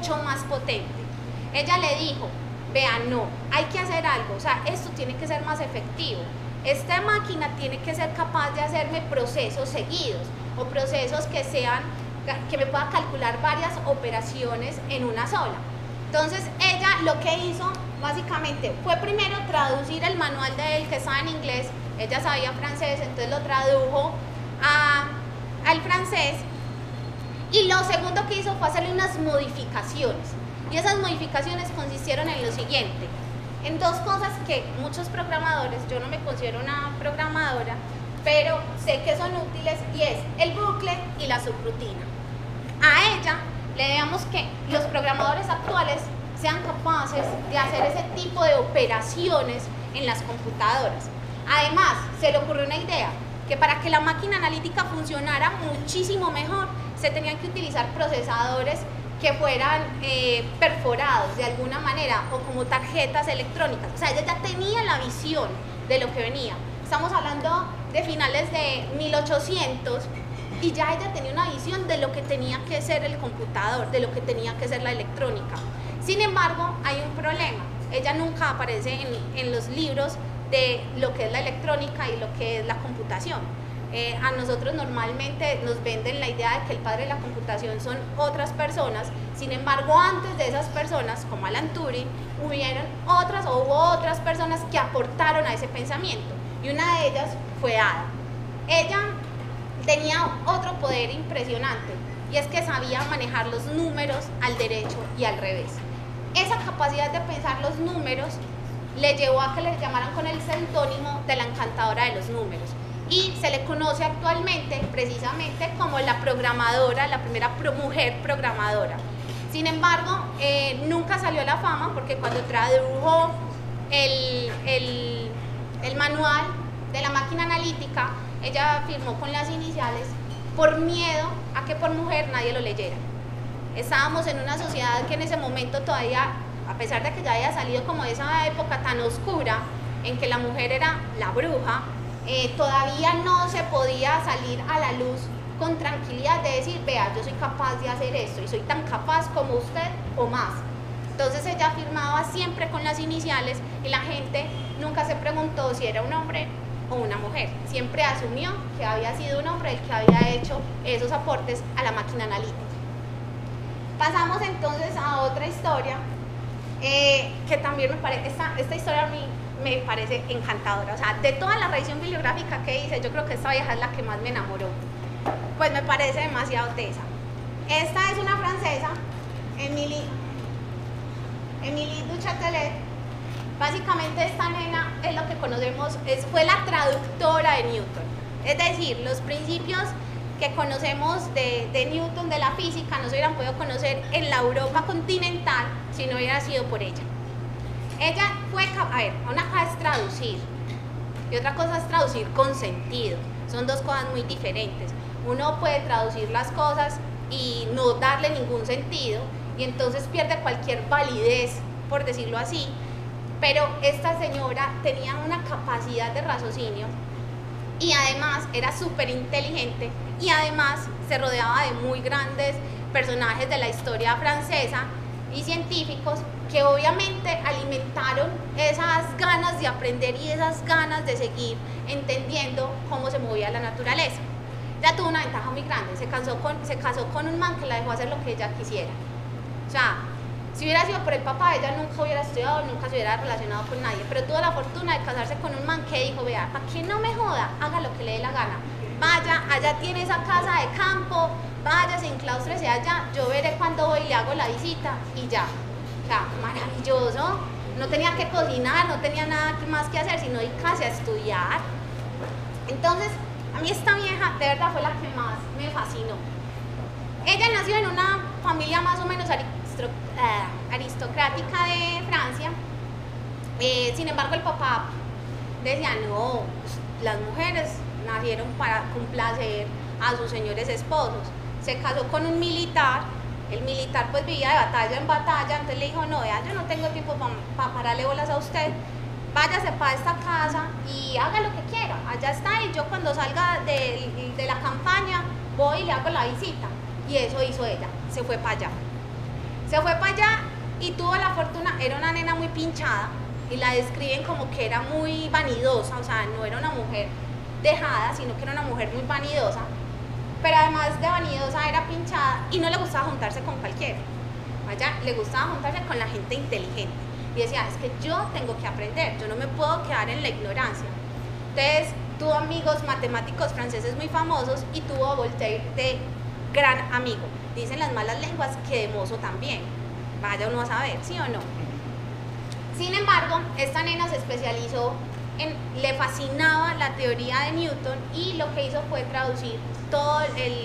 mucho más potente. Ella le dijo, vean, no, hay que hacer algo, o sea, esto tiene que ser más efectivo. Esta máquina tiene que ser capaz de hacerme procesos seguidos o procesos que me pueda calcular varias operaciones en una sola. Entonces ella lo que hizo básicamente fue primero traducir el manual de él, que estaba en inglés. Ella sabía francés, entonces lo tradujo al francés, y lo segundo que hizo fue hacerle unas modificaciones, y esas modificaciones consistieron en lo siguiente, en dos cosas que muchos programadores, yo no me considero una programadora, pero sé que son útiles, y es el bucle y la subrutina. A ella le digamos que los programadores actuales sean capaces de hacer ese tipo de operaciones en las computadoras. Además, se le ocurrió una idea, que para que la máquina analítica funcionara muchísimo mejor, se tenían que utilizar procesadores que fueran perforados de alguna manera, o como tarjetas electrónicas. O sea, ella ya tenía la visión de lo que venía. Estamos hablando de finales de 1800, y ya ella tenía una visión de lo que tenía que ser el computador, de lo que tenía que ser la electrónica. Sin embargo, hay un problema. Ella nunca aparece en los libros de lo que es la electrónica y lo que es la computación. A nosotros normalmente nos venden la idea de que el padre de la computación son otras personas. Sin embargo, antes de esas personas, como Alan Turing, hubo otras personas que aportaron a ese pensamiento, y una de ellas fue Ada. Ella tenía otro poder impresionante, y es que sabía manejar los números al derecho y al revés. Esa capacidad de pensar los números le llevó a que le llamaran con el seudónimo de la encantadora de los números, y se le conoce actualmente precisamente como la programadora, la primera mujer programadora. Sin embargo, nunca salió a la fama, porque cuando tradujo el manual de la máquina analítica, ella firmó con las iniciales por miedo a que por mujer nadie lo leyera. Estábamos en una sociedad que en ese momento todavía, a pesar de que ya había salido como de esa época tan oscura en que la mujer era la bruja, todavía no se podía salir a la luz con tranquilidad de decir, vea, yo soy capaz de hacer esto y soy tan capaz como usted o más. Entonces ella firmaba siempre con las iniciales, y la gente nunca se preguntó si era un hombre o una mujer. Siempre asumió que había sido un hombre el que había hecho esos aportes a la máquina analítica. Pasamos entonces a otra historia, que también me parece, esta historia a mí me parece encantadora. O sea, de toda la revisión bibliográfica que hice, yo creo que esta vieja es la que más me enamoró. Pues me parece demasiado tesa. Esta es una francesa, Émilie du Châtelet. Básicamente esta nena es lo que conocemos, fue la traductora de Newton. Es decir, los principios que conocemos de Newton, de la física, no se hubieran podido conocer en la Europa continental si no hubiera sido por ella. Ella fue capaz, a ver, una cosa es traducir y otra cosa es traducir con sentido. Son dos cosas muy diferentes. Uno puede traducir las cosas y no darle ningún sentido, y entonces pierde cualquier validez, por decirlo así. Pero esta señora tenía una capacidad de raciocinio, y además era súper inteligente, y además se rodeaba de muy grandes personajes de la historia francesa y científicos que obviamente alimentaron esas ganas de aprender y esas ganas de seguir entendiendo cómo se movía la naturaleza. Ella tuvo una ventaja muy grande, se casó con un man que la dejó hacer lo que ella quisiera. O sea, si hubiera sido por el papá, ella nunca hubiera estudiado, nunca se hubiera relacionado con nadie, pero tuvo la fortuna de casarse con un man que dijo, vea, para que no me joda, haga lo que le dé la gana. Vaya, allá tiene esa casa de campo, vaya, se enclaustrese allá, yo veré cuando voy y le hago la visita, y ya. O sea, maravilloso. No tenía que cocinar, no tenía nada más que hacer, sino ir casi a estudiar. Entonces, a mí esta vieja de verdad fue la que más me fascinó. Ella nació en una familia más o menos aristocrática de Francia. Sin embargo, el papá decía, no, las mujeres nacieron para complacer a sus señores esposos. Se casó con un militar, el militar pues vivía de batalla en batalla, entonces le dijo, no, vea, yo no tengo tiempo para pararle bolas a usted, váyase para esta casa y haga lo que quiera, allá está, y yo cuando salga de la campaña voy y le hago la visita. Y eso hizo ella, se fue para allá. Se fue para allá y tuvo la fortuna, era una nena muy pinchada y la describen como que era muy vanidosa, o sea, no era una mujer dejada, sino que era una mujer muy vanidosa, pero además de vanidosa era pinchada y no le gustaba juntarse con cualquiera. Allá le gustaba juntarse con la gente inteligente y decía, es que yo tengo que aprender, yo no me puedo quedar en la ignorancia. Entonces tuvo amigos matemáticos franceses muy famosos y tuvo a Voltaire de gran amigo. Dicen las malas lenguas que de mozo también, vaya uno a saber, ¿sí o no? Sin embargo, esta nena se especializó le fascinaba la teoría de Newton y lo que hizo fue traducir todo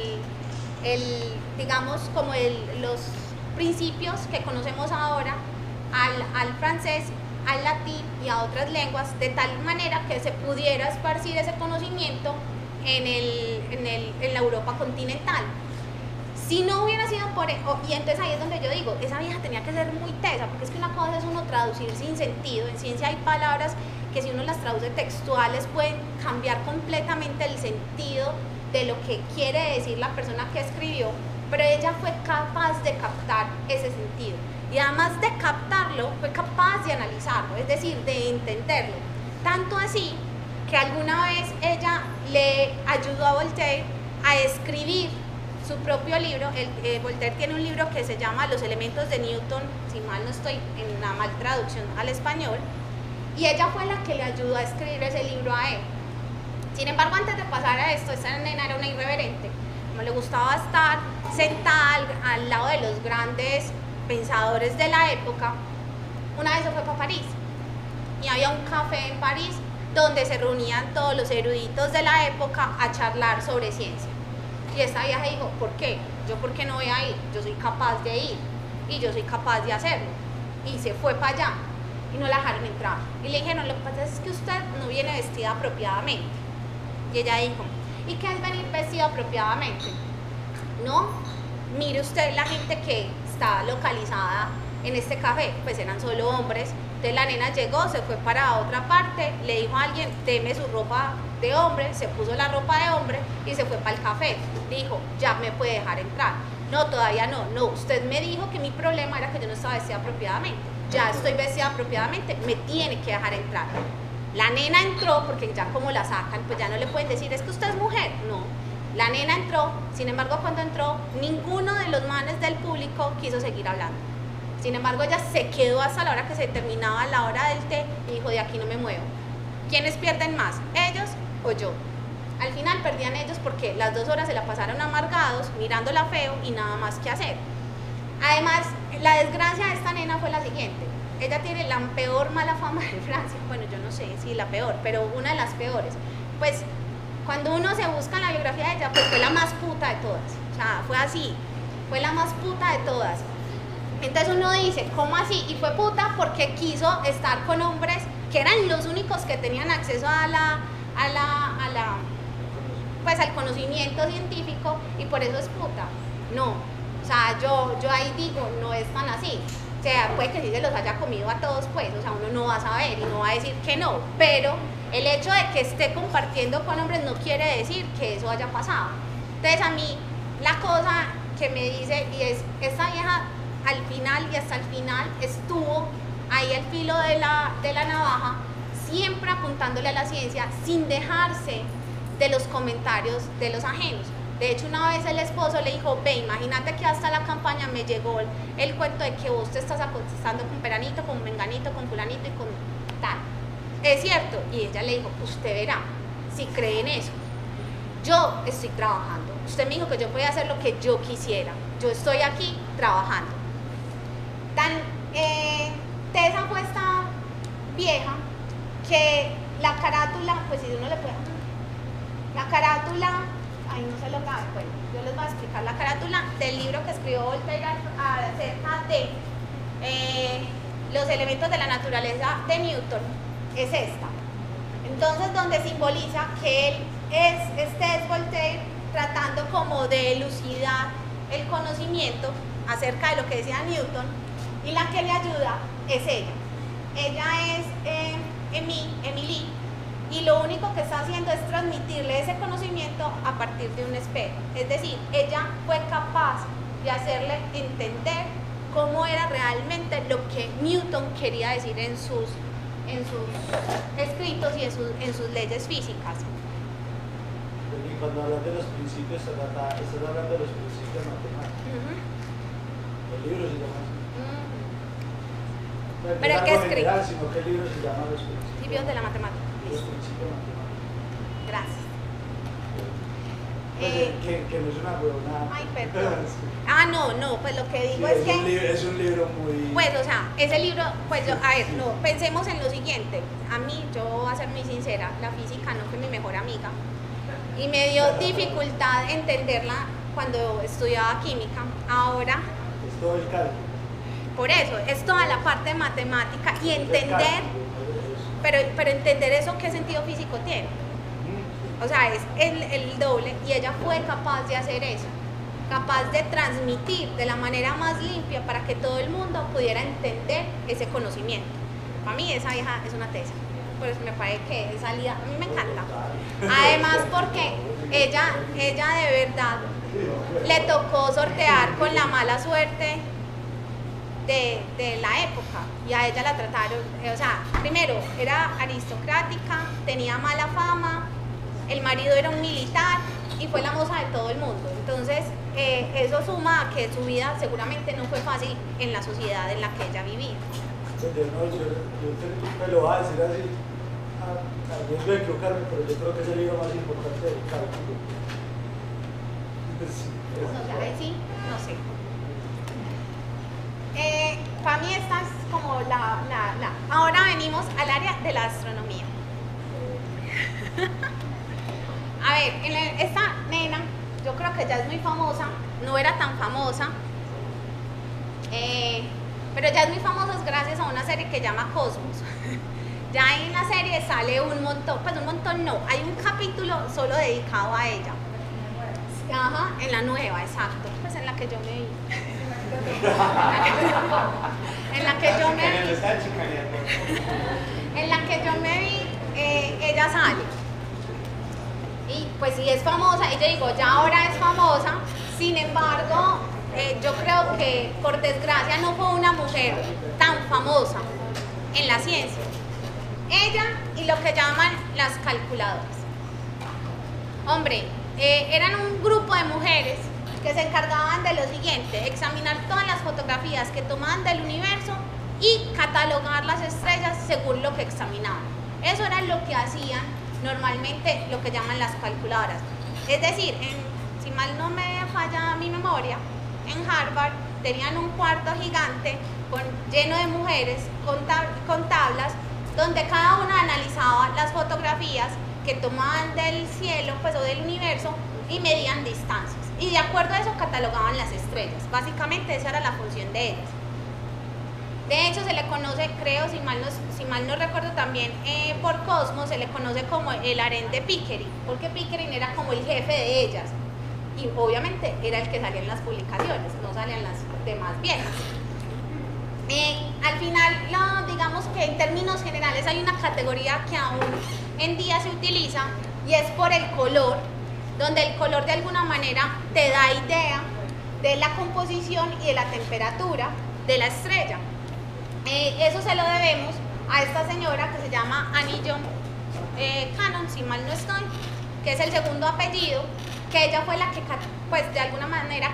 digamos, como los principios que conocemos ahora al francés, al latín y a otras lenguas, de tal manera que se pudiera esparcir ese conocimiento en la Europa continental. Si no hubiera sido por eso, y entonces ahí es donde yo digo, esa vieja tenía que ser muy tesa, porque es que una cosa es uno traducir sin sentido. En ciencia hay palabras que si uno las traduce textuales pueden cambiar completamente el sentido de lo que quiere decir la persona que escribió, pero ella fue capaz de captar ese sentido. Y además de captarlo, fue capaz de analizarlo, es decir, de entenderlo. Tanto así que alguna vez ella le ayudó a Voltaire a escribir su propio libro. Voltaire tiene un libro que se llama Los elementos de Newton, si mal no estoy en una mal traducción al español, y ella fue la que le ayudó a escribir ese libro a él. Sin embargo, antes de pasar a esto, esta nena era una irreverente, no le gustaba estar sentada al lado de los grandes pensadores de la época. Una vez se fue para París y había un café en París donde se reunían todos los eruditos de la época a charlar sobre ciencia. Y esta vieja dijo, ¿por qué? ¿Yo por qué no voy a ir? Yo soy capaz de ir y yo soy capaz de hacerlo. Y se fue para allá y no la dejaron entrar. Y le dijeron, lo que pasa es que usted no viene vestida apropiadamente. Y ella dijo, ¿y qué es venir vestida apropiadamente? No, mire usted la gente que está localizada en este café, pues eran solo hombres. Entonces la nena llegó, se fue para otra parte, le dijo a alguien, deme su ropa de hombre, se puso la ropa de hombre y se fue para el café. Dijo, ya me puede dejar entrar. No, todavía no. No, usted me dijo que mi problema era que yo no estaba vestida apropiadamente. Ya estoy vestida apropiadamente, me tiene que dejar entrar. La nena entró, porque ya como la sacan, pues ya no le pueden decir, es que usted es mujer. No, la nena entró. Sin embargo, cuando entró, ninguno de los manes del público quiso seguir hablando. Sin embargo, ella se quedó hasta la hora que se terminaba la hora del té y dijo, de aquí no me muevo. ¿Quiénes pierden más, ellos o yo? Al final perdían ellos porque las 2 horas se la pasaron amargados, mirándola feo y nada más que hacer. Además, la desgracia de esta nena fue la siguiente. Ella tiene la peor mala fama de Francia. Bueno, yo no sé si la peor, pero una de las peores. Pues, cuando uno se busca en la biografía de ella, pues fue la más puta de todas. O sea, fue así. Fue la más puta de todas. Entonces uno dice, ¿cómo así? Y fue puta porque quiso estar con hombres que eran los únicos que tenían acceso pues al conocimiento científico, y por eso es puta. No, o sea, yo ahí digo, no es tan así. O sea, puede que sí se los haya comido a todos, pues, o sea, uno no va a saber y no va a decir que no, pero el hecho de que esté compartiendo con hombres no quiere decir que eso haya pasado. Entonces a mí, la cosa que me dice, y es, esta vieja al final y hasta el final estuvo ahí al filo de la navaja, siempre apuntándole a la ciencia, sin dejarse de los comentarios de los ajenos. De hecho, una vez el esposo le dijo, ve, imagínate que hasta la campaña me llegó el cuento de que vos te estás acostando con Peranito, con Menganito, con Fulanito y con tal. Es cierto. Y ella le dijo, usted verá, si cree en eso. Yo estoy trabajando. Usted me dijo que yo podía hacer lo que yo quisiera. Yo estoy aquí trabajando. Tan tesa fue esta vieja que la carátula, pues si uno le puede... La carátula... Ay, no se lo grabe, bueno, yo les voy a explicar la carátula del libro que escribió Voltaire acerca de los elementos de la naturaleza de Newton, es esta. Entonces, donde simboliza que este es Voltaire tratando como de elucidar el conocimiento acerca de lo que decía Newton, y la que le ayuda es ella. Ella es Emily, y lo único que está haciendo es transmitirle ese conocimiento a partir de un espejo. Es decir, ella fue capaz de hacerle entender cómo era realmente lo que Newton quería decir en sus escritos y en sus leyes físicas. Y cuando hablas de los principios, estás hablando de los principios matemáticos. El libro se llama así. Pero el que escribe. Sino que el libro se llama Los Principios De la matemática. Los Principios Matemáticos. Gracias. Que no es una huevonada. Ay, perdón. No, pues lo que digo Sí, es que... es un libro muy... Pues, o sea, ese libro, pues yo, a ver, no, pensemos en lo siguiente. A mí, yo voy a ser muy sincera, la física no fue mi mejor amiga. Y me dio dificultad entenderla cuando estudiaba química. Ahora... Es todo el cálculo. Por eso, es toda la parte de matemática y entender, pero entender eso, ¿qué sentido físico tiene? O sea, es el doble, y ella fue capaz de hacer eso, capaz de transmitir de la manera más limpia para que todo el mundo pudiera entender ese conocimiento. Para mí esa vieja es una tesa, por eso me parece que esa salida, a mí me encanta. Además porque ella de verdad le tocó sortear con la mala suerte de la época, y a ella la trataron, o sea, primero era aristocrática, tenía mala fama, el marido era un militar y fue la moza de todo el mundo. Entonces eso suma a que su vida seguramente no fue fácil en la sociedad en la que ella vivía. Yo te lo voy a decir así, a riesgo de equivocarme, pero yo creo que es el libro más importante del cálculo. O sea, ahí sí, no sé. Para mí esta es como la... Ahora venimos al área de la astronomía. A ver, esta nena, yo creo que ya es muy famosa, no era tan famosa, pero ya es muy famosa gracias a una serie que se llama Cosmos. Ya en la serie sale un montón, pues un montón no, hay un capítulo solo dedicado a ella. Ajá, en la nueva, exacto, pues en la que yo me vi. En la que yo me vi, ella sale. Y pues sí es famosa, y yo digo, ya ahora es famosa, sin embargo, yo creo que por desgracia no fue una mujer tan famosa en la ciencia. Ella y lo que llaman las calculadoras. Hombre, eran un grupo de mujeres que se encargaban de lo siguiente: examinar todas las fotografías que tomaban del universo y catalogar las estrellas según lo que examinaban. Eso era lo que hacían normalmente, lo que llaman las calculadoras. Es decir, si mal no me falla mi memoria, en Harvard tenían un cuarto gigante lleno de mujeres con tablas, donde cada una analizaba las fotografías que tomaban del cielo, pues, o del universo, y medían distancias. Y de acuerdo a eso catalogaban las estrellas. Básicamente esa era la función de ellas. De hecho se le conoce, creo, si mal no recuerdo también, por Cosmos se le conoce como el harén de Pickering, porque Pickering era como el jefe de ellas. Y obviamente era el que salía en las publicaciones, no salían las demás viejas. Al final, digamos que en términos generales hay una categoría que aún en día se utiliza, y es por el color, donde el color de alguna manera te da idea de la composición y de la temperatura de la estrella. Eso se lo debemos a esta señora que se llama Annie John Cannon, si mal no estoy, que es el segundo apellido, que ella fue la que, pues, de alguna manera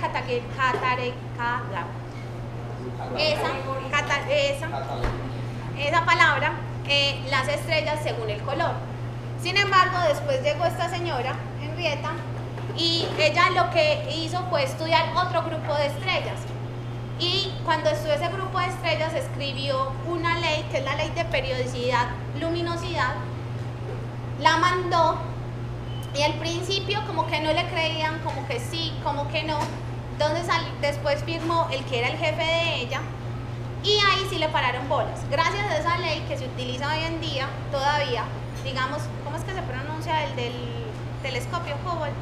esa palabra, las estrellas según el color. Sin embargo, después llegó esta señora, Henrietta, y ella lo que hizo fue estudiar otro grupo de estrellas. Y cuando estudió ese grupo de estrellas, escribió una ley, que es la ley de periodicidad, luminosidad, la mandó, y al principio como que no le creían, como que sí, como que no. Entonces después firmó el que era el jefe de ella, y ahí sí le pararon bolas. Gracias a esa ley que se utiliza hoy en día todavía, digamos, ¿cómo es que se pronuncia el del telescopio Hubble?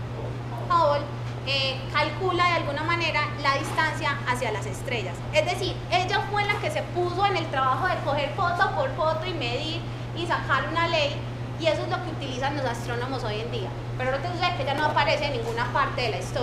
Calcula de alguna manera la distancia hacia las estrellas. Es decir, ella fue la que se puso en el trabajo de coger foto por foto y medir y sacar una ley, y eso es lo que utilizan los astrónomos hoy en día. Pero no te sucede que ella no aparece en ninguna parte de la historia.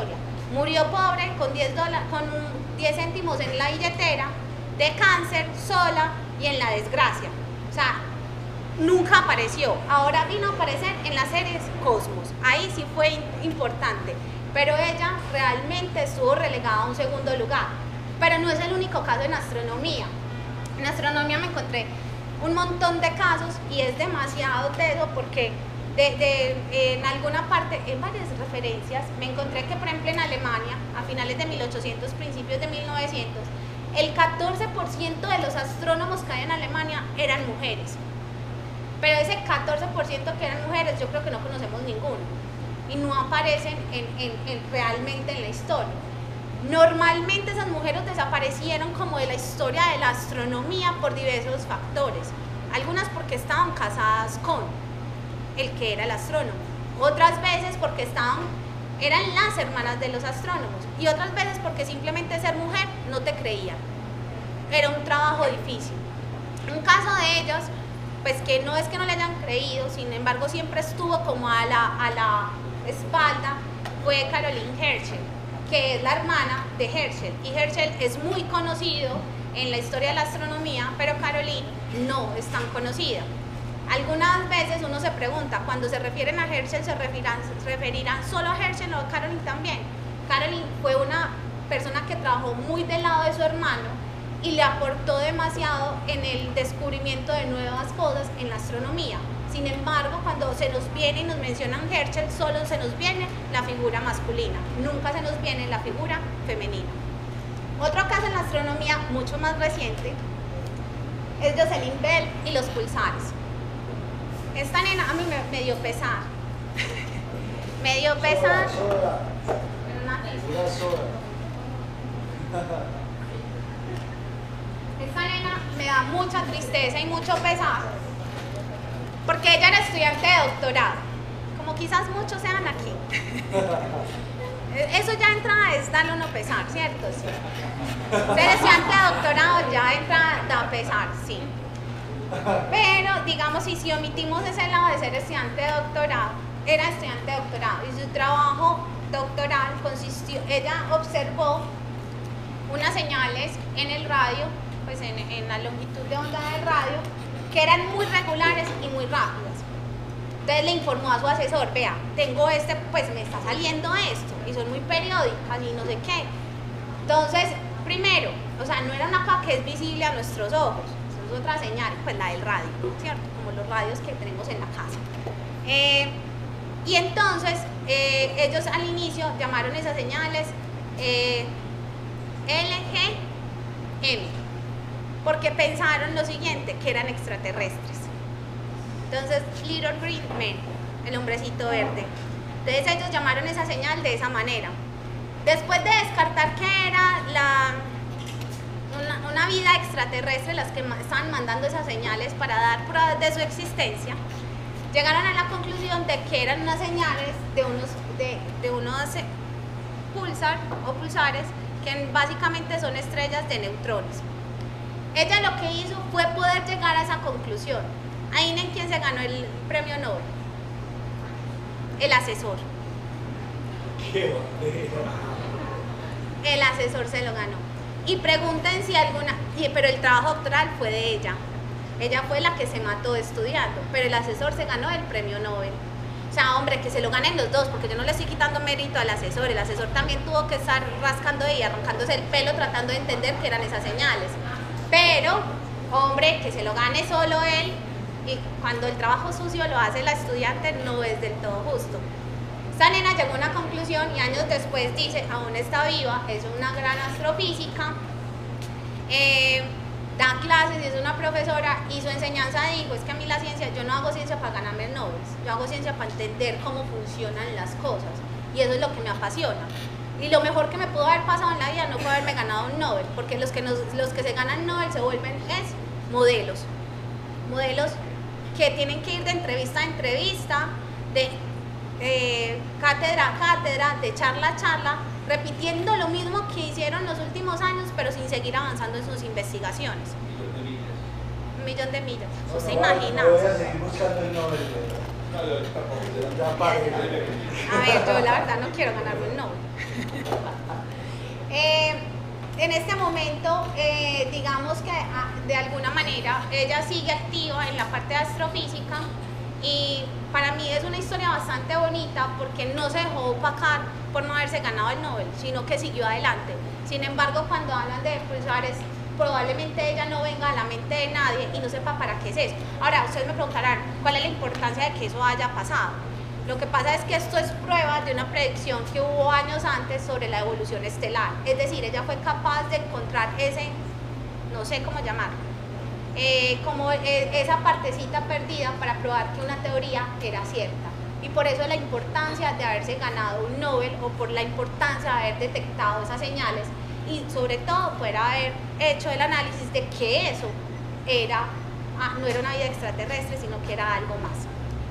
Murió pobre con con 10 céntimos en la billetera, de cáncer, sola y en la desgracia. O sea, nunca apareció. Ahora vino a aparecer en las series Cosmos. Ahí sí fue importante. Pero ella realmente estuvo relegada a un segundo lugar. Pero no es el único caso en astronomía. En astronomía me encontré un montón de casos y es demasiado teso porque en alguna parte, en varias referencias, me encontré que, por ejemplo, en Alemania, a finales de 1800, principios de 1900, el 14% de los astrónomos que hay en Alemania eran mujeres. Pero ese 14% que eran mujeres, yo creo que no conocemos ninguno. Y no aparecen realmente en la historia. Normalmente esas mujeres desaparecieron como de la historia de la astronomía por diversos factores. Algunas porque estaban casadas con el que era el astrónomo. Otras veces porque eran las hermanas de los astrónomos. Y otras veces porque simplemente ser mujer no te creían. Era un trabajo difícil. Un caso de ellos, pues que no es que no le hayan creído, sin embargo siempre estuvo como a la espalda, fue Caroline Herschel, que es la hermana de Herschel. Y Herschel es muy conocido en la historia de la astronomía, pero Caroline no es tan conocida. Algunas veces uno se pregunta, cuando se refieren a Herschel, ¿se referirán solo a Herschel o a Caroline también? Caroline fue una persona que trabajó muy del lado de su hermano y le aportó demasiado en el descubrimiento de nuevas cosas en la astronomía. Sin embargo, cuando se nos viene y nos mencionan Herschel, solo se nos viene la figura masculina, nunca se nos viene la figura femenina. Otro caso en la astronomía mucho más reciente es Jocelyn Bell y los pulsares. Esta nena a mí me dio pesar. Me dio pesar. Esta nena me da mucha tristeza y mucho pesar. Porque ella era estudiante de doctorado. Como quizás muchos sean aquí. Eso ya entra es darle uno pesar, ¿cierto? Sí. Ser estudiante de doctorado ya entra da pesar, sí. Pero, digamos, si omitimos ese lado de ser estudiante de doctorado, era estudiante de doctorado y su trabajo doctoral consistió, ella observó unas señales en el radio, pues en la longitud de onda del radio, que eran muy regulares y muy rápidas. Entonces le informó a su asesor, vea, tengo pues me está saliendo esto, y son muy periódicas y no sé qué. Entonces, primero, o sea, no era una cosa que es visible a nuestros ojos. Es otra señal, pues la del radio, ¿cierto? Como los radios que tenemos en la casa. Y entonces, ellos al inicio llamaron esas señales LGM, porque pensaron lo siguiente, que eran extraterrestres. Entonces, Little Green Men, el hombrecito verde. Entonces ellos llamaron esa señal de esa manera. Después de descartar que era una vida extraterrestre las que estaban mandando esas señales para dar pruebas de su existencia, llegaron a la conclusión de que eran unas señales de unos pulsar o pulsares que básicamente son estrellas de neutrones. Ella lo que hizo fue poder llegar a esa conclusión. Adivinen quién se ganó el premio Nobel. El asesor. ¡Qué bandera! El asesor se lo ganó. Y pregunten si pero el trabajo doctoral fue de ella. Ella fue la que se mató estudiando, pero el asesor se ganó el premio Nobel. O sea, hombre, que se lo ganen los dos, porque yo no le estoy quitando mérito al asesor. El asesor también tuvo que estar rascando y arrancándose el pelo tratando de entender qué eran esas señales. Pero, hombre, que se lo gane solo él, y cuando el trabajo sucio lo hace la estudiante, no es del todo justo. Esta nena llegó a una conclusión y años después dice, aún está viva, es una gran astrofísica, da clases y es una profesora, y su enseñanza dijo, es que a mí la ciencia, yo no hago ciencia para ganarme el Nobel, yo hago ciencia para entender cómo funcionan las cosas, y eso es lo que me apasiona. Y lo mejor que me pudo haber pasado en la vida no fue haberme ganado un Nobel, porque los que se ganan Nobel se vuelven modelos que tienen que ir de entrevista a entrevista, de cátedra a cátedra, de charla a charla, repitiendo lo mismo que hicieron los últimos años, pero sin seguir avanzando en sus investigaciones. 1.000.000. 1.000.000 de millas. No, ¿Usted no, imagina? no voy a seguir buscando el Nobel. Ya paré. A ver, yo la verdad no quiero ganarme un Nobel. En este momento, digamos que de alguna manera ella sigue activa en la parte de astrofísica y para mí es una historia bastante bonita porque no se dejó opacar por no haberse ganado el Nobel, sino que siguió adelante. Sin embargo, cuando hablan de pulsares, probablemente ella no venga a la mente de nadie y no sepa para qué es eso. Ahora, ustedes me preguntarán, ¿cuál es la importancia de que eso haya pasado? Lo que pasa es que esto es prueba de una predicción que hubo años antes sobre la evolución estelar. Es decir, ella fue capaz de encontrar ese, no sé cómo llamarlo, como esa partecita perdida para probar que una teoría era cierta. Y por eso la importancia de haberse ganado un Nobel o por la importancia de haber detectado esas señales y sobre todo poder haber hecho el análisis de que eso era, no era una vida extraterrestre, sino que era algo más.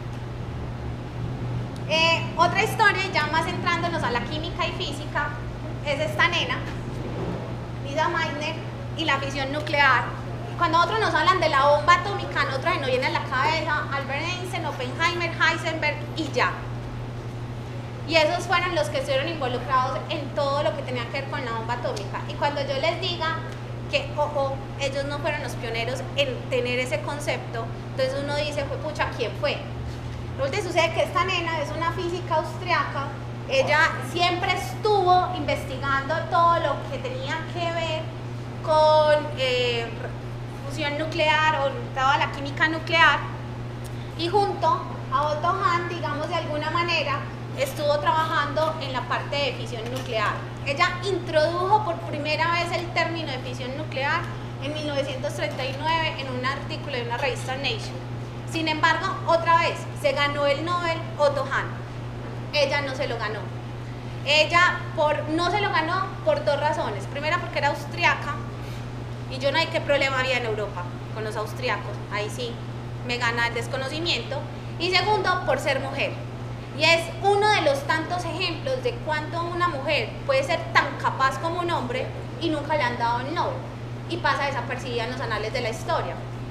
Otra historia, ya más centrándonos a la química y física, es esta nena, Lisa Meitner, y la fisión nuclear. Cuando otros nos hablan de la bomba atómica, a nosotros nos viene a la cabeza Albert Einstein, Oppenheimer, Heisenberg y ya. Y esos fueron los que estuvieron involucrados en todo lo que tenía que ver con la bomba atómica. Y cuando yo les diga que, ellos no fueron los pioneros en tener ese concepto, entonces uno dice, pues pucha, ¿quién fue? Resulta y sucede que esta nena es una física austriaca, ella siempre estuvo investigando todo lo que tenía que ver con fusión nuclear o toda la química nuclear, y junto a Otto Hahn, digamos de alguna manera, estuvo trabajando en la parte de fisión nuclear. Ella introdujo por primera vez el término de fisión nuclear en 1939 en un artículo de una revista Nature. Sin embargo, otra vez, se ganó el Nobel Otto Hahn. Ella no se lo ganó. Ella no se lo ganó por dos razones. Primera, porque era austriaca y yo no hay qué problema había en Europa con los austriacos. Ahí sí me gana el desconocimiento. Y segundo, por ser mujer. Y es uno de los tantos ejemplos de cuánto una mujer puede ser tan capaz como un hombre y nunca le han dado el Nobel. Y pasa desapercibida en los anales de la historia.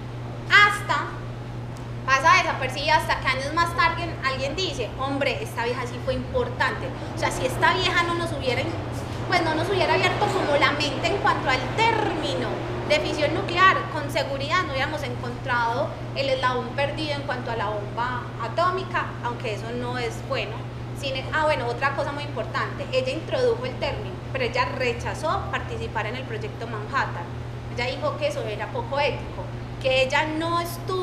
Pasa desapercibida hasta que años más tarde alguien dice, hombre, esta vieja sí fue importante. O sea, si esta vieja no nos hubiera abierto como la mente en cuanto al término de fisión nuclear, con seguridad no hubiéramos encontrado el eslabón perdido en cuanto a la bomba atómica, aunque eso no es bueno. Bueno, otra cosa muy importante, ella introdujo el término, pero ella rechazó participar en el proyecto Manhattan. Ella dijo que eso era poco ético, que ella no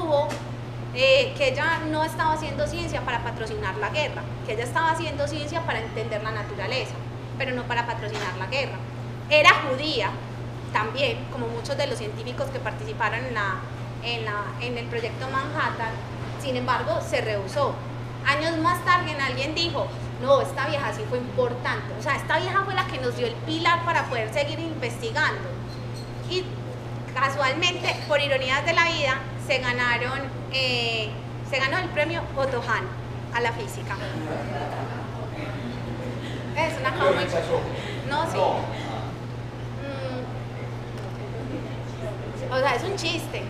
estaba haciendo ciencia para patrocinar la guerra, que ella estaba haciendo ciencia para entender la naturaleza, pero no para patrocinar la guerra. Era judía también, como muchos de los científicos que participaron en el proyecto Manhattan, sin embargo se rehusó. Años más tarde alguien dijo, no, esta vieja sí fue importante, o sea, esta vieja fue la que nos dio el pilar para poder seguir investigando. Y casualmente, por ironías de la vida, se ganó el premio Otto Hahn a la física. Es una cosa muy... No, sí. O sea, es un chiste.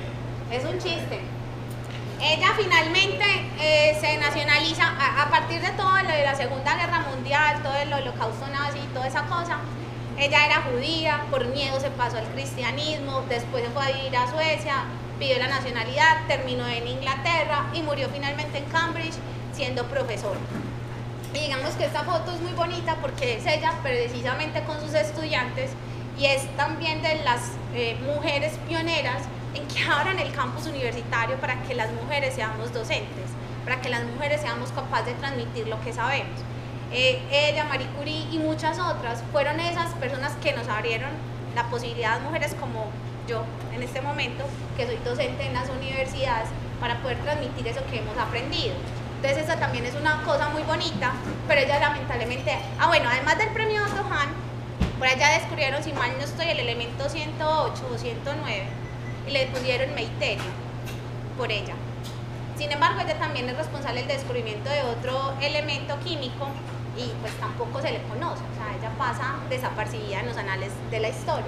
Ella finalmente se nacionaliza a partir de todo lo de la Segunda Guerra Mundial, todo el holocausto nazi, toda esa cosa. Ella era judía, por miedo se pasó al cristianismo, después se fue a vivir a Suecia, pidió la nacionalidad, terminó en Inglaterra y murió finalmente en Cambridge siendo profesora. Y digamos que esta foto es muy bonita porque es ella precisamente con sus estudiantes y es también de las mujeres pioneras en que abran el campus universitario para que las mujeres seamos docentes, para que las mujeres seamos capaces de transmitir lo que sabemos. Ella, Marie Curie y muchas otras fueron esas personas que nos abrieron la posibilidad, mujeres como yo en este momento, que soy docente en las universidades, para poder transmitir eso que hemos aprendido. Entonces esa también es una cosa muy bonita, pero ella lamentablemente, bueno, además del premio Otto Hahn, por allá descubrieron, si mal no estoy, el elemento 108 o 109 y le pusieron meiterio por ella. Sin embargo, ella también es responsable del descubrimiento de otro elemento químico y pues tampoco se le conoce, o sea, ella pasa desapercibida en los anales de la historia.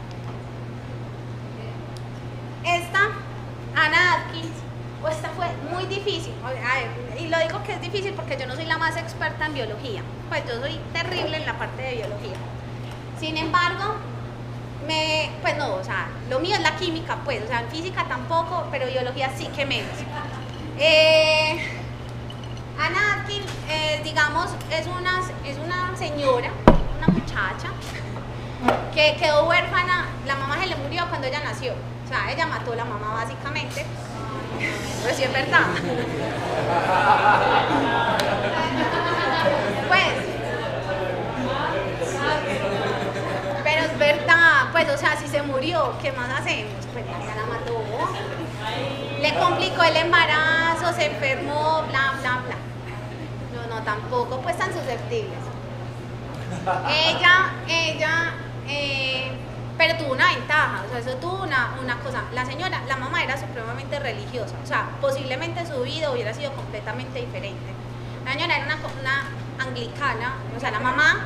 Esta, Anna Atkins, esta fue muy difícil. A ver, y lo digo que es difícil porque yo no soy la más experta en biología. Pues yo soy terrible en la parte de biología. Sin embargo, pues no, o sea, lo mío es la química, pues, o sea, en física tampoco, pero biología sí que menos. Anna Atkins, digamos, es una señora, una muchacha, que quedó huérfana. La mamá se le murió cuando ella nació. O sea, ella mató a la mamá básicamente. Pero sí es verdad. Pues, pero es verdad, pues, o sea, si se murió, ¿qué más hacemos? Pues ya la mató. Le complicó el embarazo, se enfermó, bla, bla, bla. No, tampoco, pues tan susceptibles. Pero tuvo una ventaja, o sea, eso tuvo una cosa. La señora, la mamá era supremamente religiosa, o sea, posiblemente su vida hubiera sido completamente diferente. La señora era una anglicana, o sea, la mamá,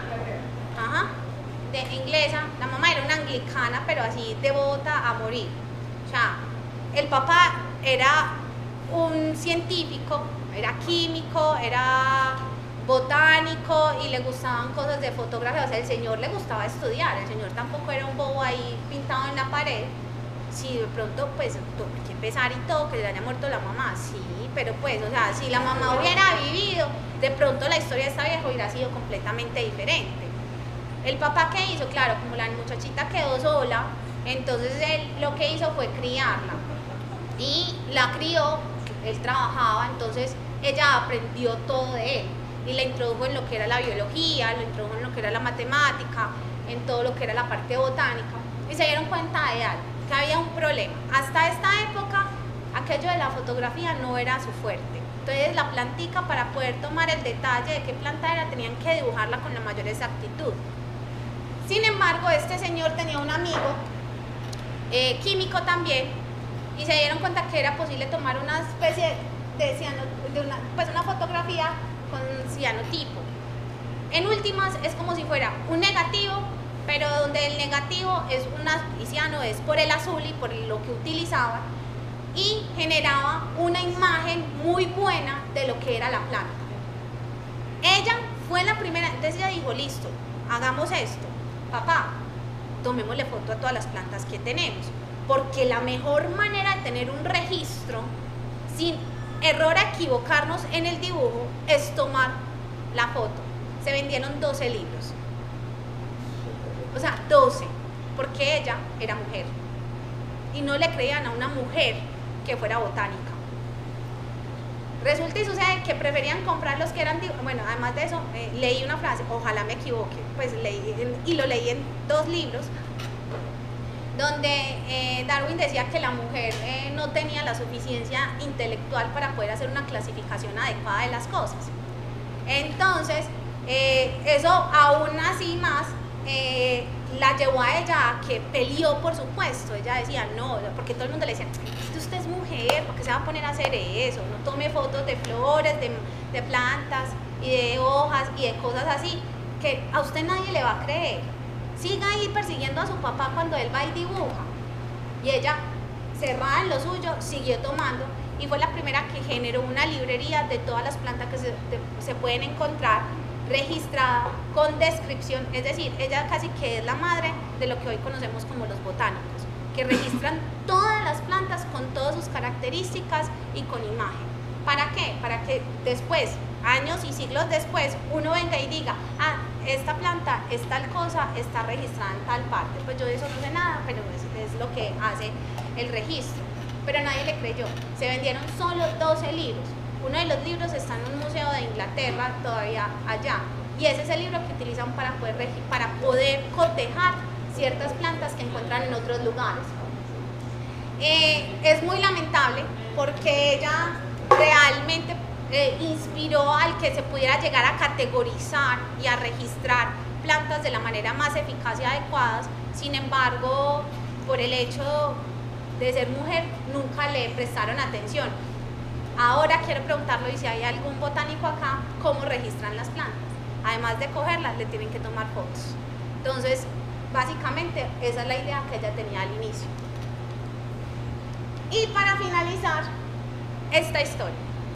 de inglesa, la mamá era una anglicana, pero así devota a morir. O sea, el papá era un científico, era químico, era botánico y le gustaban cosas de fotografía. O sea, el señor le gustaba estudiar, el señor tampoco era un bobo ahí pintado en la pared. Si de pronto, pues, tuvo que empezar y todo, que le haya muerto la mamá, sí, pero pues, o sea, si la mamá hubiera vivido, de pronto la historia de esta vieja hubiera sido completamente diferente. El papá, ¿qué hizo? Claro, como la muchachita quedó sola, entonces él lo que hizo fue criarla y la crió. Él trabajaba, entonces ella aprendió todo de él y la introdujo en lo que era la biología, lo introdujo en lo que era la matemática, en todo lo que era la parte botánica, y se dieron cuenta de algo, que había un problema. Hasta esta época, aquello de la fotografía no era su fuerte. Entonces la plantica, para poder tomar el detalle de qué planta era, tenían que dibujarla con la mayor exactitud. Sin embargo, este señor tenía un amigo, químico también, y se dieron cuenta que era posible tomar una especie pues una fotografía con cianotipo. En últimas, es como si fuera un negativo, pero donde el negativo es y ciano es por el azul y por lo que utilizaba, y generaba una imagen muy buena de lo que era la planta. Ella fue la primera, entonces ella dijo, listo, hagamos esto, papá, tomémosle foto a todas las plantas que tenemos, porque la mejor manera de tener un registro sin error a equivocarnos en el dibujo es tomar la foto. Se vendieron 12 libros, o sea, 12, porque ella era mujer y no le creían a una mujer que fuera botánica. Resulta y sucede que preferían comprar los que eran, bueno, además de eso, leí una frase, ojalá me equivoque, pues lo leí en 2 libros, donde Darwin decía que la mujer no tenía la suficiencia intelectual para poder hacer una clasificación adecuada de las cosas. Entonces, eso aún así más la llevó a ella a que peleó por su puesto. Ella decía, no, porque todo el mundo le decía, usted es mujer, ¿por qué se va a poner a hacer eso? No tome fotos de flores, de plantas y de hojas y de cosas así, que a usted nadie le va a creer. Siga ahí persiguiendo a su papá cuando él va y dibuja. Y ella, cerrada en lo suyo, siguió tomando y fue la primera que generó una librería de todas las plantas que se pueden encontrar, registrada con descripción. Es decir, ella casi que es la madre de lo que hoy conocemos como los botánicos, que registran todas las plantas con todas sus características y con imagen. ¿Para qué? Para que después, años y siglos después, uno venga y diga, ah, esta planta es tal cosa, está registrada en tal parte. Pues yo de eso no sé nada, pero es lo que hace el registro. Pero nadie le creyó. Se vendieron solo 12 libros. Uno de los libros está en un museo de Inglaterra, todavía allá. Y ese es el libro que utilizan para poder cotejar ciertas plantas que encuentran en otros lugares. Es muy lamentable porque ella realmente inspiró al que se pudiera llegar a categorizar y a registrar plantas de la manera más eficaz y adecuadas. Sin embargo, por el hecho de ser mujer, nunca le prestaron atención. Ahora quiero preguntarlo, y si hay algún botánico acá, ¿cómo registran las plantas? Además de cogerlas, le tienen que tomar fotos. Entonces, básicamente, esa es la idea que ella tenía al inicio. Y para finalizar, esta historia.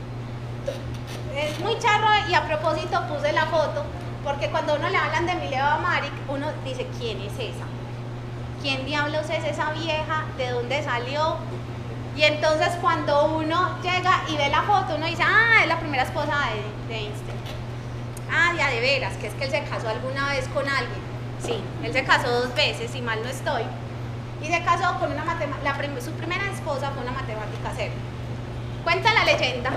Es muy charro y a propósito puse la foto, porque cuando uno le hablan de Mileva Maric, uno dice, ¿quién es esa? ¿Quién diablos es esa vieja? ¿De dónde salió? Y entonces cuando uno llega y ve la foto, uno dice, ah, es la primera esposa de Einstein. Ah, ya de veras, que es que él se casó alguna vez con alguien. Sí, él se casó 2 veces, si mal no estoy. Y se casó con una matemática, su primera esposa fue una matemática seria. Cuenta la leyenda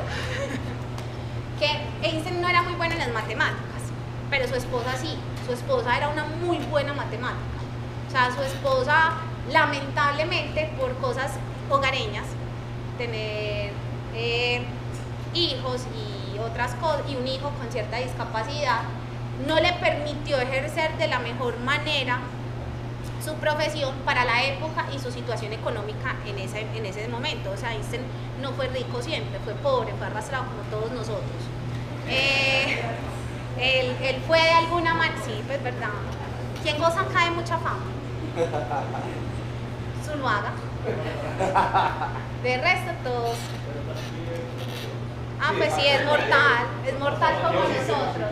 que Einstein no era muy bueno en las matemáticas, pero su esposa sí, su esposa era una muy buena matemática. O sea, su esposa, lamentablemente, por cosas hogareñas, tener hijos y otras cosas, y un hijo con cierta discapacidad, no le permitió ejercer de la mejor manera su profesión para la época y su situación económica en ese momento. O sea, Einstein no fue rico siempre, fue pobre, fue arrastrado como todos nosotros. Él fue de alguna manera, sí, pues verdad. ¿Quién goza acá de mucha fama? Zuluaga. De resto todos. Ah, pues sí, es mortal como nosotros.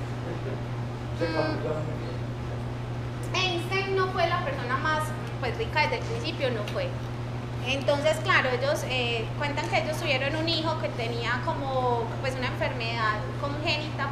Einstein no fue la persona más pues, rica desde el principio, no fue. Entonces, claro, ellos cuentan que ellos tuvieron un hijo que tenía como pues, una enfermedad congénita,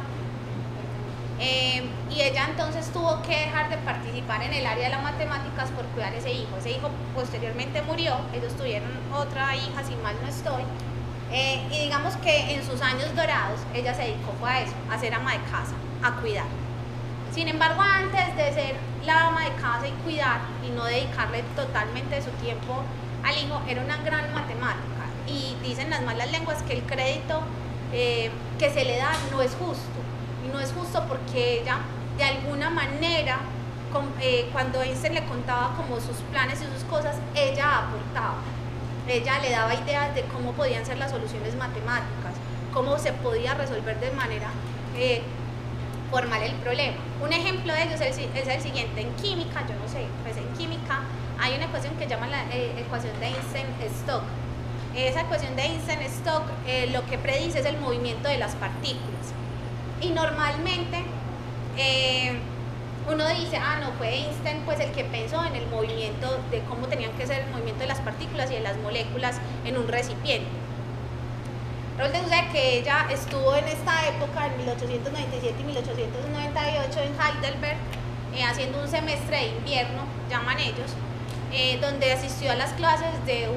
y ella entonces tuvo que dejar de participar en el área de las matemáticas por cuidar ese hijo. Ese hijo posteriormente murió, ellos tuvieron otra hija, si mal no estoy, y digamos que en sus años dorados ella se dedicó a eso, a ser ama de casa, a cuidar. Sin embargo, antes de ser la ama de casa y cuidar y no dedicarle totalmente su tiempo al hijo, era una gran matemática. Y dicen las malas lenguas que el crédito que se le da no es justo. Y no es justo porque ella, de alguna manera, cuando Einstein le contaba como sus planes y sus cosas, ella aportaba. Ella le daba ideas de cómo podían ser las soluciones matemáticas, cómo se podía resolver de manera formal el problema. Un ejemplo de ello es el siguiente. En química, yo no sé, pues en química hay una ecuación que llaman la ecuación de Einstein-Stock. Esa ecuación de Einstein-Stock lo que predice es el movimiento de las partículas. Y normalmente uno dice, ah, no, fue Einstein pues el que pensó en el movimiento, de cómo tenían que ser el movimiento de las partículas y de las moléculas en un recipiente. Resulta que ella estuvo en esta época, en 1897 y 1898 en Heidelberg, haciendo un semestre de invierno, llaman ellos, donde asistió a las clases de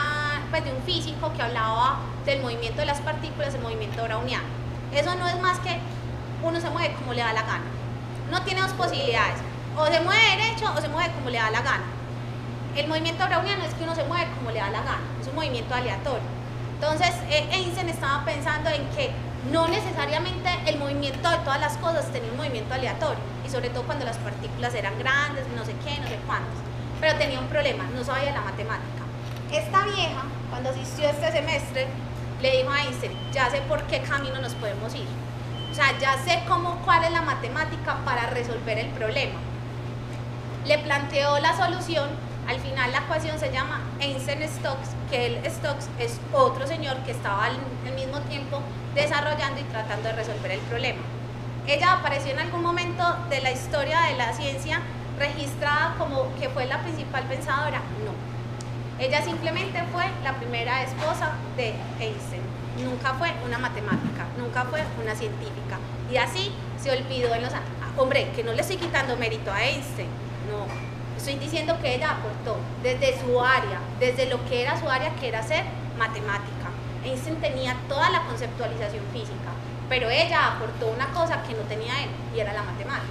un físico que hablaba del movimiento de las partículas, el movimiento browniano. Eso no es más que uno se mueve como le da la gana. No tiene dos posibilidades, o se mueve derecho o se mueve como le da la gana. El movimiento browniano es que uno se mueve como le da la gana, es un movimiento aleatorio. Entonces, Einstein estaba pensando en que no necesariamente el movimiento de todas las cosas tenía un movimiento aleatorio, y sobre todo cuando las partículas eran grandes, no sé qué, no sé cuántos. Pero tenía un problema, no sabía la matemática. Esta vieja, cuando asistió a este semestre, le dijo a Einstein, ya sé por qué camino nos podemos ir. O sea, ya sé cuál es la matemática para resolver el problema. Le planteó la solución. Al final la ecuación se llama Einstein-Stokes, que el Stokes es otro señor que estaba al mismo tiempo desarrollando y tratando de resolver el problema. Ella apareció en algún momento de la historia de la ciencia registrada como que fue la principal pensadora. No. Ella simplemente fue la primera esposa de Einstein. Nunca fue una matemática, nunca fue una científica. Y así se olvidó en los años. Hombre, que no le estoy quitando mérito a Einstein, no. Estoy diciendo que ella aportó desde su área, desde lo que era su área, que era ser matemática. Einstein tenía toda la conceptualización física, pero ella aportó una cosa que no tenía él, y era la matemática.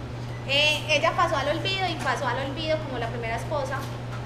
Ella pasó al olvido, y pasó al olvido como la primera esposa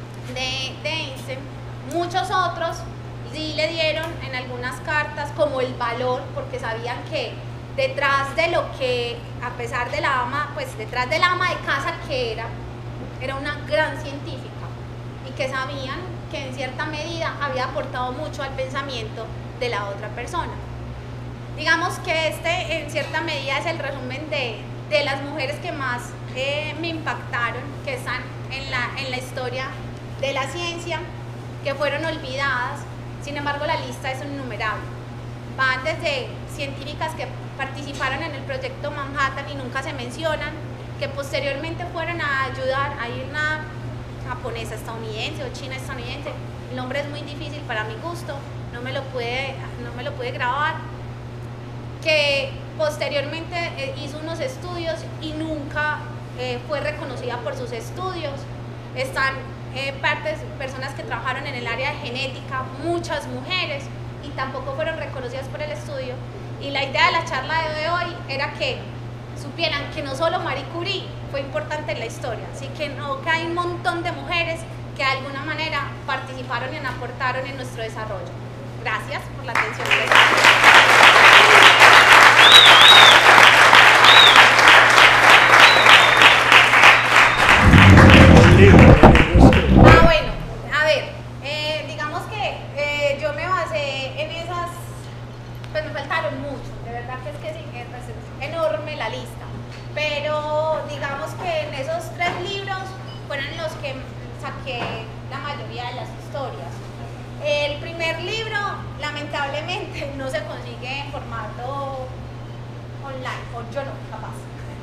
de Einstein. Muchos otros sí le dieron en algunas cartas como el valor, porque sabían que detrás de lo que, a pesar de la ama, pues detrás de la ama de casa que era una gran científica, y que sabían que en cierta medida había aportado mucho al pensamiento de la otra persona. Digamos que en cierta medida es el resumen de las mujeres que más me impactaron, que están en la historia de la ciencia, que fueron olvidadas. Sin embargo, la lista es innumerable. Van desde científicas que participaron en el proyecto Manhattan y nunca se mencionan, que posteriormente fueron a ayudar. Hay una japonesa estadounidense o china estadounidense, el nombre es muy difícil para mi gusto, no me lo pude grabar, que posteriormente hizo unos estudios y nunca fue reconocida por sus estudios. Están personas que trabajaron en el área de genética, muchas mujeres, y tampoco fueron reconocidas por el estudio. Y la idea de la charla de hoy era que supieran que no solo Marie Curie fue importante en la historia, así que hay un montón de mujeres que de alguna manera participaron y aportaron en nuestro desarrollo. Gracias por la atención. Bueno, a ver, digamos que yo me basé en esas, pues me faltaron mucho, de verdad que es enorme la lista, pero digamos que en esos 3 libros fueron los que saqué la mayoría de las historias. El primer libro, lamentablemente, no se consigue en formato online, o yo no, capaz.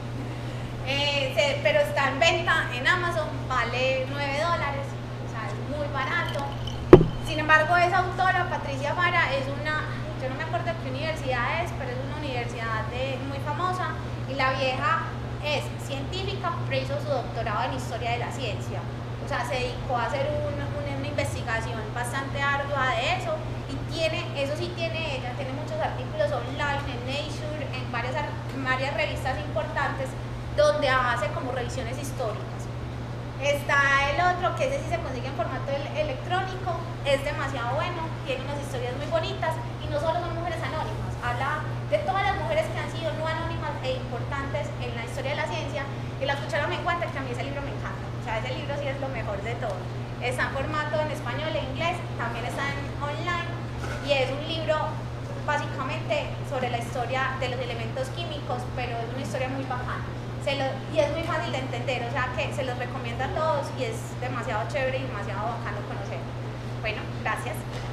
Pero está en venta en Amazon, vale $9, o sea, es muy barato. Sin embargo, esa autora, Patricia Vara, es una, yo no me acuerdo qué universidad es, pero es una universidad muy famosa, y la vieja es científica, pero hizo su doctorado en historia de la ciencia. O sea, se dedicó a hacer una investigación bastante ardua de eso, y eso sí tiene ella, tiene muchos artículos online en Nature, en varias revistas importantes, donde hace como revisiones históricas. Está el otro, que ese sí se consigue en formato electrónico, es demasiado bueno, tiene unas historias muy bonitas, y no solo son mujeres anónimas, habla de todas las mujeres que han sido no anónimas e importantes en la historia de la ciencia, y la escucharon en cuenta que a mí ese libro me encanta. O sea, ese libro sí es lo mejor de todo. Está en formato en español e inglés, también está en online, y es un libro básicamente sobre la historia de los elementos químicos, pero es una historia muy bacana. Y es muy fácil de entender, o sea que se los recomiendo a todos y es demasiado chévere y demasiado bacano conocer. Bueno, gracias.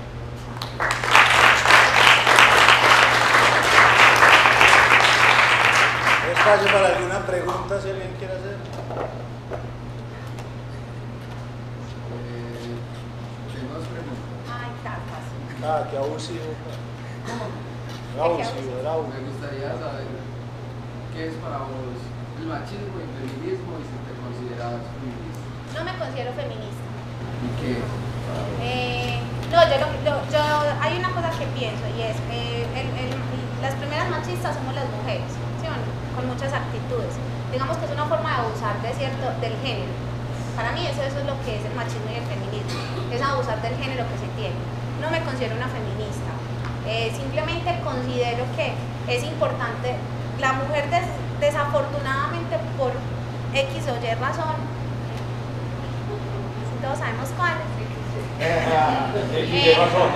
Espacio para alguna pregunta, si alguien quiere hacer. Tengo 2 preguntas. Ay, carpas. Qué abusivo. Era abusivo, era abusivo. Me gustaría saber qué es para vos el machismo y el feminismo y si te consideras feminista. No me considero feminista. ¿Y qué? No, hay una cosa que pienso, y es las primeras machistas somos las mujeres, ¿sí o no? Con muchas actitudes. Digamos que es una forma de abusar del género. Para mí eso es lo que es el machismo y el feminismo, es abusar del género que se tiene. No me considero una feminista, simplemente considero que es importante. La mujer desafortunadamente por X o Y razón, todos sabemos cuál, X y razón,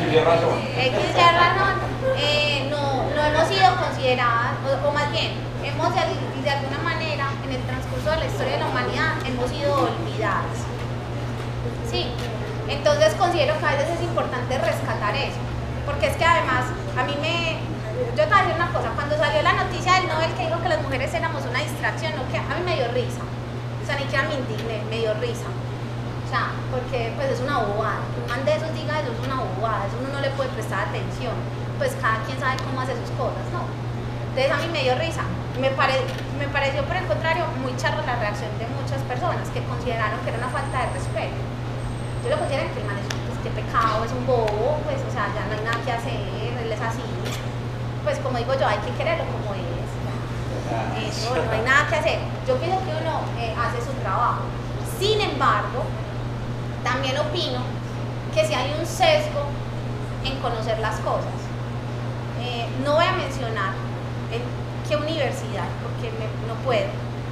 no hemos sido consideradas, o más bien, hemos de alguna manera en el transcurso de la historia de la humanidad hemos sido olvidadas. Sí, entonces considero que a veces es importante rescatar eso, porque es que además yo te voy a decir una cosa, cuando salió la noticia del Nobel que dijo que las mujeres éramos una distracción, ¿no? Que a mí me dio risa, o sea, ni siquiera me indigné, me dio risa. O sea, porque pues es una bobada, que un man de esos diga eso es una bobada, eso uno no le puede prestar atención, pues cada quien sabe cómo hace sus cosas, ¿no? Entonces a mí me dio risa, me pareció por el contrario muy charro la reacción de muchas personas que consideraron que era una falta de respeto. Yo lo considero que el man es pues, qué pecado, es un bobo, pues o sea, ya no hay nada que hacer, él es así, pues como digo yo, hay que quererlo como es, eso, no hay nada que hacer. Yo pienso que uno hace su trabajo. Sin embargo, también opino que si hay un sesgo en conocer las cosas. No voy a mencionar en qué universidad, porque no puedo.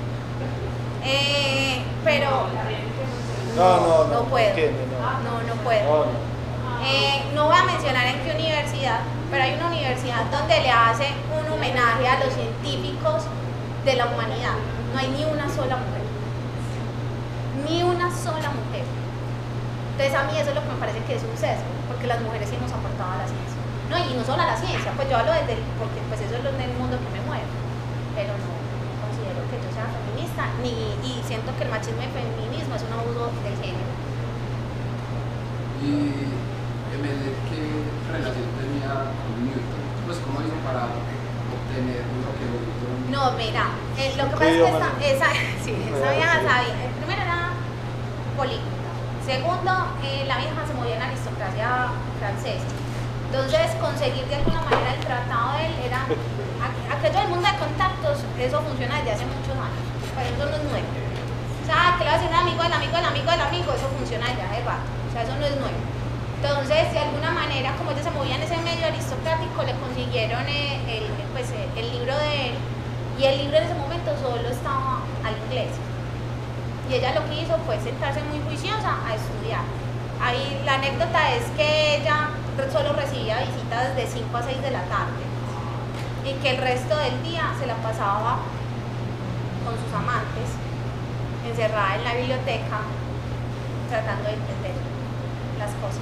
Pero no puedo. No puedo. No voy a mencionar en qué universidad, pero hay una universidad donde le hace un homenaje a los científicos de la humanidad. No hay ni una sola mujer. Ni una sola mujer. Entonces a mí eso es lo que me parece que es un sesgo, porque las mujeres sí hemos aportado a la ciencia. No, y no solo a la ciencia, pues yo hablo porque pues eso es en el mundo que me mueve, pero no considero que yo sea feminista, y siento que el machismo y el feminismo es un abuso del género. Y Emelec, ¿qué relación tenía con Newton? Pues, ¿cómo hizo para obtener lo que Newton? No, mira, lo que pasa es que esa vieja sabía. Primero era política. Segundo, la vieja se movía en la aristocracia francesa. Entonces, conseguir de alguna manera el tratado de él era. Aquello del mundo de contactos, eso funciona desde hace muchos años. Pero eso no es nuevo. O sea, que le va a decir amigo del amigo del amigo del amigo, eso funciona desde hace rato. O sea, eso no es nuevo. Entonces, de alguna manera, como ella se movía en ese medio aristocrático, le consiguieron el libro de él, y el libro en ese momento solo estaba al inglés. Y ella lo que hizo fue sentarse muy juiciosa a estudiar. Ahí la anécdota es que ella solo recibía visitas de 5 a 6 de la tarde, y que el resto del día se la pasaba con sus amantes, encerrada en la biblioteca, tratando de entender las cosas.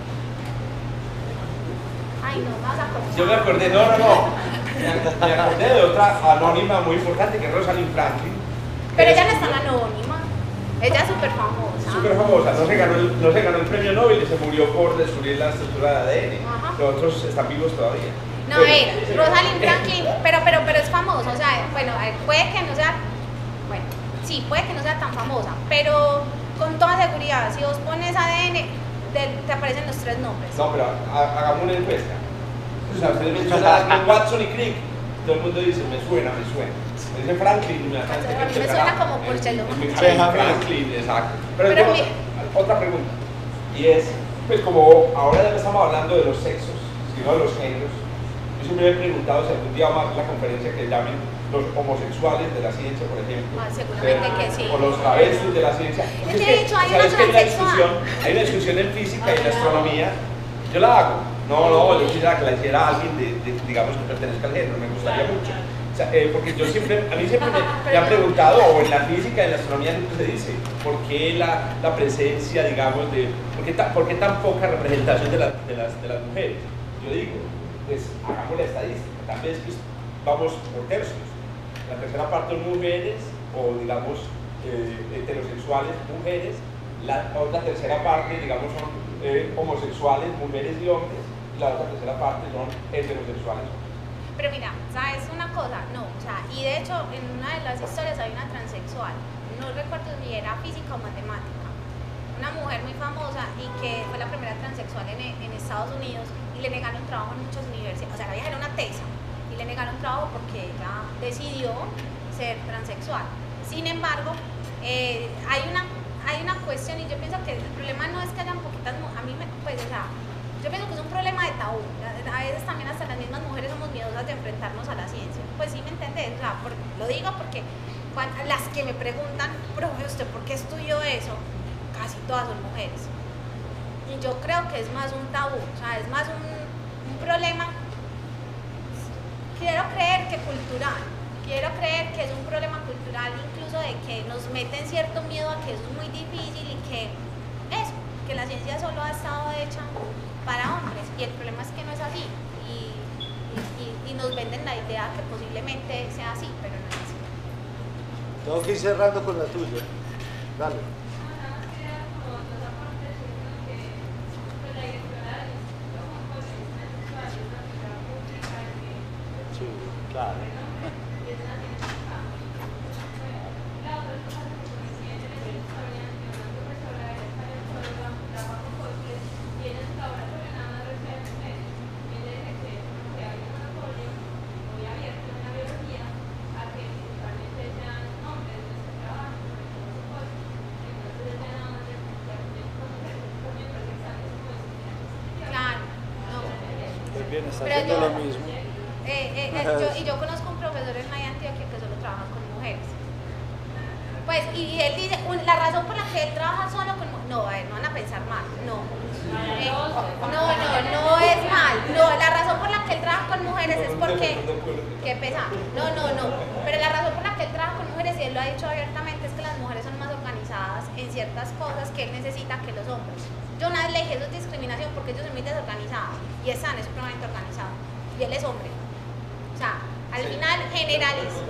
Ay, no, vas a acordar. Yo me acordé, no. Me acordé de otra anónima muy importante que es Rosalind Franklin. Pero ella no es tan anónima. Ella es súper famosa. Súper famosa, no se ganó el premio Nobel y se murió por descubrir la estructura de ADN. Ajá. Los otros están vivos todavía. No, Rosalind Franklin, pero es famosa, o sea, bueno, puede que no sea, bueno, sí, puede que no sea tan famosa, pero con toda seguridad, si vos pones ADN, te aparecen los 3 nombres. No, pero hagamos una encuesta. O sea, ustedes mencionan Watson y Crick, todo el mundo dice, me suena. Me dice Franklin, A mí me suena como por Sheldon. Franklin, exacto. Pero otra pregunta, y es, pues como ahora ya no estamos hablando de los sexos, sino de los géneros, yo siempre me he preguntado si algún día vamos a hacer la conferencia que llamen los homosexuales de la ciencia, por ejemplo. Seguramente que sí. O los travestis de la ciencia. De hecho, hay ¿sabes una que transexual. hay una discusión en física y en astronomía? Yo la hago. No, yo quisiera que la hiciera alguien digamos, que pertenezca al género, me gustaría mucho. O sea, porque a mí siempre me han preguntado, o en la física, en la astronomía siempre se dice, ¿por qué la presencia, digamos, por qué tan poca representación de las mujeres? Yo digo, pues hagamos la estadística, tal vez pues, vamos por tercios. La tercera parte son mujeres, o digamos, heterosexuales, mujeres. La otra tercera parte, digamos, son homosexuales, mujeres y hombres. Y la otra tercera parte son heterosexuales. Pero mira, ¿sabes una cosa? No, o sea, y de hecho en una de las historias hay una transexual, no recuerdo si era física o matemática, una mujer muy famosa y que fue la primera transexual en Estados Unidos, y le negaron trabajo en muchas universidades, o sea, la vieja era una tesa, y le negaron trabajo porque ella decidió ser transexual. Sin embargo, hay una cuestión, y yo pienso que el problema no es que hayan poquitas, yo pienso que es un problema de tabú. A veces también hasta las mismas mujeres somos miedosas de enfrentarnos a la ciencia. Pues sí, ¿me entendés? O sea, lo digo porque las que me preguntan, profe, ¿usted por qué estudió eso? Casi todas son mujeres. Y yo creo que es más un tabú, o sea, es más un problema, quiero creer que cultural. Quiero creer que es un problema cultural, incluso de que nos meten cierto miedo a que eso es muy difícil y que la ciencia solo ha estado hecha para hombres, y el problema es que no es así, y nos venden la idea que posiblemente sea así, pero no es así. Tengo que ir cerrando con la tuya. Dale. Sí, claro. Bien, está haciendo lo mismo. Yo conozco un profesor en Maya Antioquia que solo trabaja con mujeres. Pues, y él dice, la razón por la que él trabaja solo con mujeres, no, a ver, no van a pensar mal, no es mal, no, la razón por la que él trabaja con mujeres es porque, qué pesado, no, pero la razón por la que él trabaja con mujeres, y él lo ha dicho abiertamente, es que las mujeres son más organizadas en ciertas cosas que él necesita que los hombres. Yo una vez le dije, eso es discriminación porque yo soy muy desorganizada y Stan es supremamente organizado y él es hombre. O sea, al final generaliza.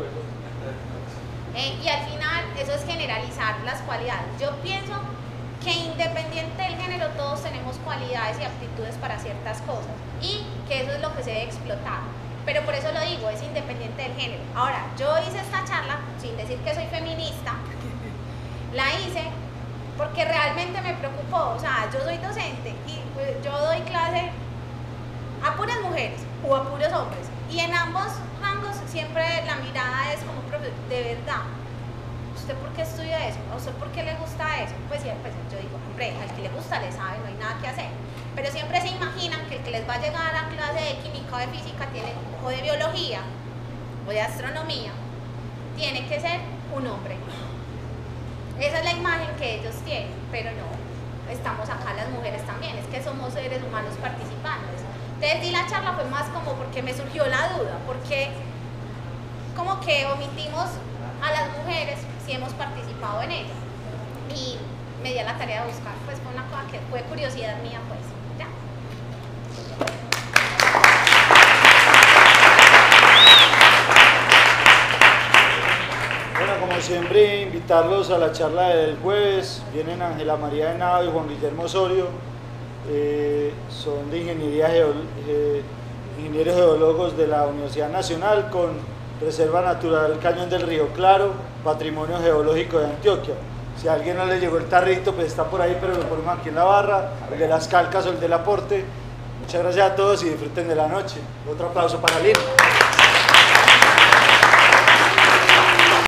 Y al final eso es generalizar las cualidades. Yo pienso que independiente del género todos tenemos cualidades y aptitudes para ciertas cosas y que eso es lo que se debe explotar. Pero por eso lo digo, es independiente del género. Ahora, yo hice esta charla sin decir que soy feminista, la hice porque realmente me preocupó. O sea, yo soy docente y pues, yo doy clase a puras mujeres o a puros hombres y en ambos rangos siempre la mirada es como, profe, de verdad, ¿usted por qué estudia eso? ¿A usted por qué le gusta eso? Pues siempre yo digo, hombre, al que le gusta le sabe, no hay nada que hacer. Pero siempre se imaginan que el que les va a llegar a clase de química o de física o de biología o de astronomía tiene que ser un hombre. Esa es la imagen que ellos tienen, pero no, estamos acá las mujeres también, es que somos seres humanos participantes. Entonces di la charla fue más como porque me surgió la duda, porque como que omitimos a las mujeres si hemos participado en ella. Y me di a la tarea de buscar, pues fue una cosa que fue curiosidad mía, pues, ya. Bueno, como siempre, invitarlos a la charla del jueves. Vienen Ángela María Henao y Juan Guillermo Osorio. Son de ingenieros geólogos de la Universidad Nacional con Reserva Natural Cañón del Río Claro, Patrimonio Geológico de Antioquia. Si a alguien no le llegó el tarrito, pues está por ahí, pero lo ponemos aquí en la barra, el de las calcas o el del aporte. Muchas gracias a todos y disfruten de la noche. Otro aplauso para Lina.